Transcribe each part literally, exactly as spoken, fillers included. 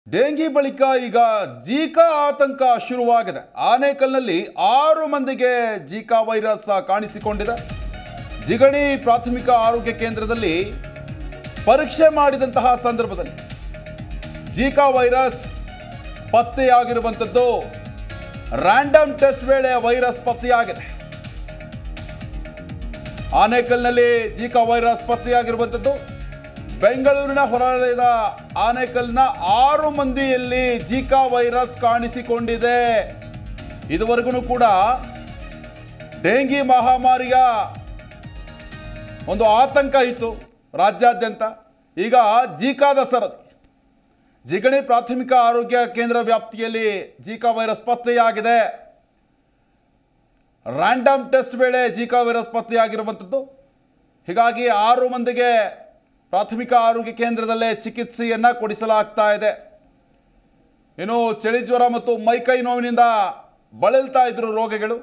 Dengue ಬಳಿಕ ಈಗ Zika ಆತಂಕ ಶುರುವಾಗಿದೆ. ಆನೇಕಲ್ನಲ್ಲಿ ಆರು ಮಂದಿಗೆ ಜೀಕಾ ವೈರಸ್ ಕಾಣಿಸಿಕೊಂಡಿದೆ. ಜಿಗಣಿ ಪ್ರಾಥಮಿಕ ಆರೋಗ್ಯ ಕೇಂದ್ರದಲ್ಲಿ ಪರೀಕ್ಷೆ ಮಾಡಿದಂತಹ ಸಂದರ್ಭದಲ್ಲಿ ಜೀಕಾ ವೈರಸ್ ಪತ್ತೆಯಾಗಿರುವಂಥದ್ದು. ರ್ಯಾಂಡಮ್ ಟೆಸ್ಟ್ ವೇಳೆ ವೈರಸ್ ಪತ್ತೆಯಾಗಿದೆ. ಆನೇಕಲ್ನಲ್ಲಿ ಜೀಕಾ ವೈರಸ್ ಪತ್ತೆಯಾಗಿರುವಂಥದ್ದು. ಬೆಂಗಳೂರಿನ ಹೊರವಲಯದ ಆನೇಕಲ್ನ ಆರು ಮಂದಿಯಲ್ಲಿ ಜೀಕಾ ವೈರಸ್ ಕಾಣಿಸಿಕೊಂಡಿದೆ. ಇದುವರೆಗೂ ಕೂಡ ಡೆಂಗಿ ಮಹಾಮಾರಿಯ ಒಂದು ಆತಂಕ ಇತ್ತು ರಾಜ್ಯಾದ್ಯಂತ. ಈಗ ಜೀಕಾದ ಸರದಿ. ಜಿಗಣಿ ಪ್ರಾಥಮಿಕ ಆರೋಗ್ಯ ಕೇಂದ್ರ ವ್ಯಾಪ್ತಿಯಲ್ಲಿ ಜೀಕಾ ವೈರಸ್ ಪತ್ತೆಯಾಗಿದೆ. ರ್ಯಾಂಡಮ್ ಟೆಸ್ಟ್ ವೇಳೆ ಜೀಕಾ ವೈರಸ್ ಪತ್ತೆಯಾಗಿರುವಂಥದ್ದು. ಹೀಗಾಗಿ ಆರು ಮಂದಿಗೆ ಪ್ರಾಥಮಿಕ ಆರೋಗ್ಯ ಕೇಂದ್ರದಲ್ಲೇ ಚಿಕಿತ್ಸೆಯನ್ನು ಕೊಡಿಸಲಾಗ್ತಾ ಇದೆ. ಇನ್ನು ಚಳಿ ಜ್ವರ ಮತ್ತು ಮೈಕೈ ನೋವಿನಿಂದ ಬಳಲ್ತಾ ಇದ್ರು ರೋಗಿಗಳು.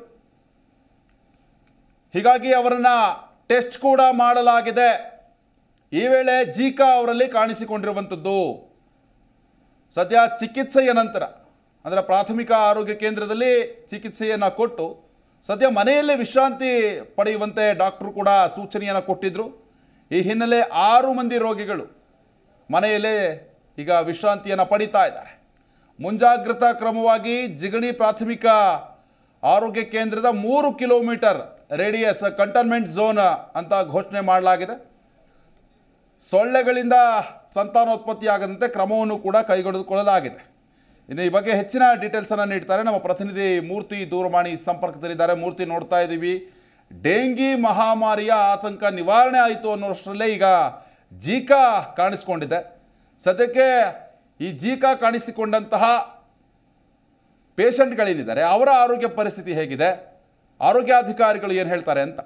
ಹೀಗಾಗಿ ಅವರನ್ನು ಟೆಸ್ಟ್ ಕೂಡ ಮಾಡಲಾಗಿದೆ. ಈ ವೇಳೆ ಜೀಕಾ ಅವರಲ್ಲಿ ಕಾಣಿಸಿಕೊಂಡಿರುವಂಥದ್ದು. ಸದ್ಯ ಚಿಕಿತ್ಸೆಯ ನಂತರ ಅಂದರೆ ಪ್ರಾಥಮಿಕ ಆರೋಗ್ಯ ಕೇಂದ್ರದಲ್ಲಿ ಚಿಕಿತ್ಸೆಯನ್ನು ಕೊಟ್ಟು ಸದ್ಯ ಮನೆಯಲ್ಲೇ ವಿಶ್ರಾಂತಿ ಪಡೆಯುವಂತೆ ಡಾಕ್ಟರು ಕೂಡ ಸೂಚನೆಯನ್ನು ಕೊಟ್ಟಿದ್ದರು. ಈ ಹಿನ್ನೆಲೆ ಆರು ಮಂದಿ ರೋಗಿಗಳು ಮನೆಯಲ್ಲೇ ಈಗ ವಿಶ್ರಾಂತಿಯನ್ನು ಪಡೀತಾ ಇದ್ದಾರೆ. ಮುಂಜಾಗ್ರತಾ ಕ್ರಮವಾಗಿ ಜಿಗಣಿ ಪ್ರಾಥಮಿಕ ಆರೋಗ್ಯ ಕೇಂದ್ರದ ಮೂರು ಕಿಲೋಮೀಟರ್ ರೇಡಿಯಸ್ ಕಂಟೈನ್ಮೆಂಟ್ ಝೋನ್ ಅಂತ ಘೋಷಣೆ ಮಾಡಲಾಗಿದೆ. ಸೊಳ್ಳೆಗಳಿಂದ ಸಂತಾನೋತ್ಪತ್ತಿಯಾಗದಂತೆ ಕ್ರಮವನ್ನು ಕೂಡ ಕೈಗೊಳ್ಳಲಾಗಿದೆ. ಇನ್ನು ಈ ಬಗ್ಗೆ ಹೆಚ್ಚಿನ ಡೀಟೇಲ್ಸನ್ನು ನೀಡ್ತಾರೆ ನಮ್ಮ ಪ್ರತಿನಿಧಿ ಮೂರ್ತಿ. ದೂರವಾಣಿ ಸಂಪರ್ಕದಲ್ಲಿದ್ದಾರೆ. ಮೂರ್ತಿ, ನೋಡ್ತಾ ಇದ್ದೀವಿ ಡೆಂಗಿ ಮಹಾಮಾರಿಯ ಆತಂಕ ನಿವಾರಣೆ ಆಯಿತು ಅನ್ನೋಷ್ಟರಲ್ಲೇ ಈಗ ಜೀಕಾ ಕಾಣಿಸ್ಕೊಂಡಿದೆ. ಸದ್ಯಕ್ಕೆ ಈ ಜೀಕಾ ಕಾಣಿಸಿಕೊಂಡಂತಹ ಪೇಷಂಟ್ಗಳೇನಿದ್ದಾರೆ ಅವರ ಆರೋಗ್ಯ ಪರಿಸ್ಥಿತಿ ಹೇಗಿದೆ, ಆರೋಗ್ಯಾಧಿಕಾರಿಗಳು ಏನು ಹೇಳ್ತಾರೆ ಅಂತ?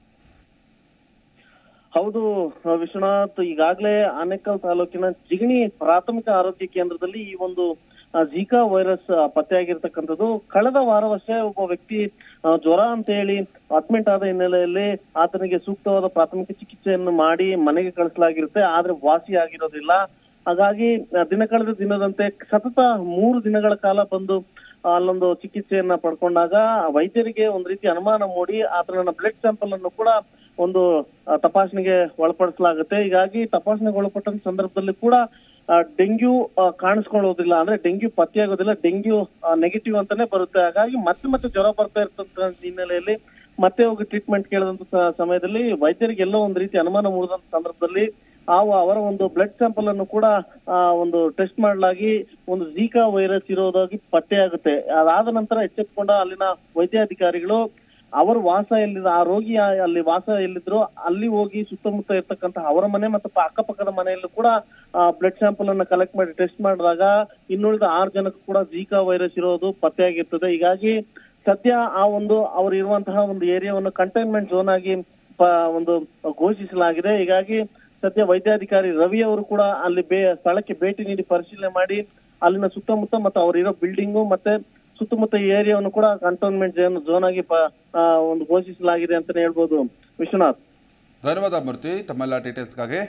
ಹೌದು ವಿಶ್ವನಾಥ್, ಈಗಾಗಲೇ ಆನೇಕಲ್ ತಾಲೂಕಿನ ಜಿಗಣಿ ಪ್ರಾಥಮಿಕ ಆರೋಗ್ಯ ಕೇಂದ್ರದಲ್ಲಿ ಈ ಒಂದು ಜೀಕಾ ವೈರಸ್ ಪತ್ತೆಯಾಗಿರ್ತಕ್ಕಂಥದ್ದು. ಕಳೆದ ವಾರವಷ್ಟೇ ಒಬ್ಬ ವ್ಯಕ್ತಿ ಜ್ವರ ಅಂತ ಹೇಳಿ ಅಡ್ಮಿಟ್ ಆದ ಹಿನ್ನೆಲೆಯಲ್ಲಿ ಆತನಿಗೆ ಸೂಕ್ತವಾದ ಪ್ರಾಥಮಿಕ ಚಿಕಿತ್ಸೆಯನ್ನು ಮಾಡಿ ಮನೆಗೆ ಕಳಿಸಲಾಗಿರುತ್ತೆ. ಆದ್ರೆ ವಾಸಿ ಆಗಿರೋದಿಲ್ಲ. ಹಾಗಾಗಿ ದಿನ ಕಳೆದ ದಿನದಂತೆ ಸತತ ಮೂರು ದಿನಗಳ ಕಾಲ ಬಂದು ಅಲ್ಲೊಂದು ಚಿಕಿತ್ಸೆಯನ್ನ ಪಡ್ಕೊಂಡಾಗ ವೈದ್ಯರಿಗೆ ಒಂದ್ ರೀತಿ ಅನುಮಾನ ಮೂಡಿ ಆತನ ಬ್ಲಡ್ ಸ್ಯಾಂಪಲ್ ಅನ್ನು ಕೂಡ ಒಂದು ತಪಾಸಣೆಗೆ ಒಳಪಡಿಸಲಾಗುತ್ತೆ. ಹೀಗಾಗಿ ತಪಾಸಣೆಗೆ ಒಳಪಟ್ಟ ಸಂದರ್ಭದಲ್ಲಿ ಕೂಡ ಡೆಂಗ್ಯೂ ಕಾಣಿಸ್ಕೊಳ್ಳೋದಿಲ್ಲ, ಅಂದ್ರೆ ಡೆಂಗ್ಯೂ ಪತ್ತೆಯಾಗೋದಿಲ್ಲ, ಡೆಂಗ್ಯೂ ನೆಗೆಟಿವ್ ಅಂತಾನೆ ಬರುತ್ತೆ. ಹಾಗಾಗಿ ಮತ್ತೆ ಮತ್ತೆ ಜ್ವರ ಬರ್ತಾ ಇರ್ತಕ್ಕಂಥ ಹಿನ್ನೆಲೆಯಲ್ಲಿ ಮತ್ತೆ ಹೋಗಿ ಟ್ರೀಟ್ಮೆಂಟ್ ಕೇಳಿದಂತ ಸಮಯದಲ್ಲಿ ವೈದ್ಯರಿಗೆ ಎಲ್ಲೋ ಒಂದ್ ರೀತಿ ಅನುಮಾನ ಮೂಡಿದಂತ ಸಂದರ್ಭದಲ್ಲಿ ಆ ಅವರ ಒಂದು ಬ್ಲಡ್ ಸ್ಯಾಂಪಲ್ ಅನ್ನು ಕೂಡ ಒಂದು ಟೆಸ್ಟ್ ಮಾಡಲಾಗಿ ಒಂದು ಜೀಕಾ ವೈರಸ್ ಇರೋದಾಗಿ ಪತ್ತೆಯಾಗುತ್ತೆ. ಅದಾದ ನಂತರ ಎಚ್ಚೆತ್ಕೊಂಡ ಅಲ್ಲಿನ ವೈದ್ಯಾಧಿಕಾರಿಗಳು ಅವರು ವಾಸ ಎಲ್ಲಿದ್ದ ಆ ರೋಗಿ ಅಲ್ಲಿ ವಾಸ ಎಲ್ಲಿದ್ರು ಅಲ್ಲಿ ಹೋಗಿ ಸುತ್ತಮುತ್ತ ಇರ್ತಕ್ಕಂಥ ಅವರ ಮನೆ ಮತ್ತು ಅಕ್ಕಪಕ್ಕದ ಮನೆಯಲ್ಲೂ ಕೂಡ ಬ್ಲಡ್ ಸ್ಯಾಂಪಲ್ ಅನ್ನ ಕಲೆಕ್ಟ್ ಮಾಡಿ ಟೆಸ್ಟ್ ಮಾಡಿದಾಗ ಇನ್ನುಳಿದ ಆರು ಜನಕ್ಕೂ ಕೂಡ ಜೀಕಾ ವೈರಸ್ ಇರೋದು ಪತ್ತೆಯಾಗಿರ್ತದೆ. ಹೀಗಾಗಿ ಸದ್ಯ ಆ ಒಂದು ಅವರು ಇರುವಂತಹ ಒಂದು ಏರಿಯಾವನ್ನು ಕಂಟೈನ್ಮೆಂಟ್ ಝೋನ್ ಆಗಿ ಒಂದು ಘೋಷಿಸಲಾಗಿದೆ. ಹೀಗಾಗಿ ಸದ್ಯ ವೈದ್ಯಾಧಿಕಾರಿ ರವಿ ಅವರು ಕೂಡ ಅಲ್ಲಿ ಬೇ ಸ್ಥಳಕ್ಕೆ ಭೇಟಿ ನೀಡಿ ಪರಿಶೀಲನೆ ಮಾಡಿ ಅಲ್ಲಿನ ಸುತ್ತಮುತ್ತ ಮತ್ತು ಅವರಿರೋ ಬಿಲ್ಡಿಂಗು ಮತ್ತೆ ಸುತ್ತಮುತ್ತ ಈ ಏರಿಯಾವನ್ನು ಕೂಡ ಕಂಟೋನ್ಮೆಂಟ್ ಝೋನ್ ಆಗಿ ಒಂದು ಘೋಷಿಸಲಾಗಿದೆ ಅಂತಾನೆ ಹೇಳ್ಬೋದು. ವಿಶ್ವನಾಥ್, ಧನ್ಯವಾದ ಮೂರ್ತಿ ತಮ್ಮೆಲ್ಲ ಡೀಟೇಲ್ಸ್ಗಾಗಿ.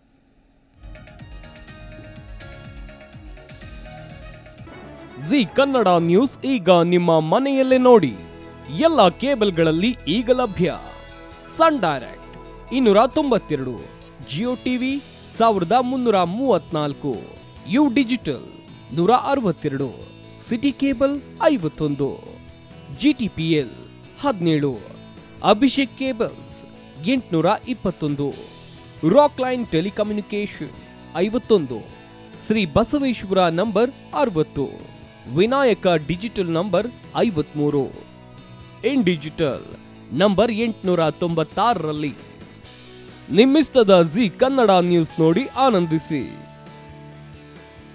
ಜಿ ಕನ್ನಡ ನ್ಯೂಸ್ ಈಗ ನಿಮ್ಮ ಮನೆಯಲ್ಲೇ ನೋಡಿ. ಎಲ್ಲ ಕೇಬಲ್ಗಳಲ್ಲಿ ಈಗ ಲಭ್ಯ. ಸನ್ ಡೈರೆಕ್ಟ್ ಇನ್ನೂರ ತೊಂಬತ್ತೆರಡು, ಜಿಯೋ ಟಿವಿ ಸಾವಿರದ ಮುನ್ನೂರ ಮೂವತ್ನಾಲ್ಕು, ಯು ಡಿಜಿಟಲ್ ನೂರ ಅರವತ್ತೆರಡು, ಸಿಟಿ ಕೇಬಲ್ ಐವತ್ತೊಂದು, ಜಿಟಿಪಿಎಲ್ ಹದಿನೇಳು, ಅಭಿಷೇಕ್ ಕೇಬಲ್ಸ್ ಎಂಟುನೂರ ಇಪ್ಪತ್ತೊಂದು, ರಾಕ್ ಲೈನ್ ಟೆಲಿಕಮ್ಯುನಿಕೇಶನ್ ಐವತ್ತೊಂದು, ಶ್ರೀ ಬಸವೇಶ್ವರ ನಂಬರ್ ಅರವತ್ತು, ವಿನಾಯಕ ಡಿಜಿಟಲ್ ನಂಬರ್ ಐವತ್ಮೂರು, ಇನ್ ಡಿಜಿಟಲ್ ನಂಬರ್ ಎಂಟುನೂರ ತೊಂಬತ್ತಾರರಲ್ಲಿ. ನಿಮ್ಮಿಸ್ತದ ಜಿ ಕನ್ನಡ ನ್ಯೂಸ್ ನೋಡಿ ಆನಂದಿಸಿ.